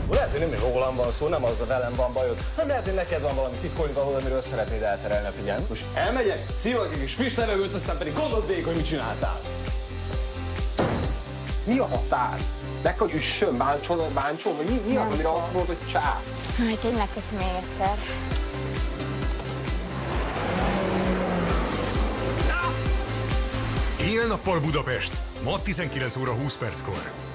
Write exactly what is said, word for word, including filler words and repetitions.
Lehet, hogy nem rólam van szó, nem az a velem van bajod, nem lehet, hogy neked van valami titkolni való, amiről szeretnéd elterelni a figyelmet. Most elmegyek, szívok egy kis friss levegőt, aztán pedig gondold végig, hogy mit csináltál. Mi a határ? Meg hogy üssön, bántson, bántson, vagy mi, mi az, amire azt mondod, hogy csá? Aj, tényleg köszönöm még egyszer. Éjjel-nappal Budapest, ma tizenkilenc óra húsz perckor.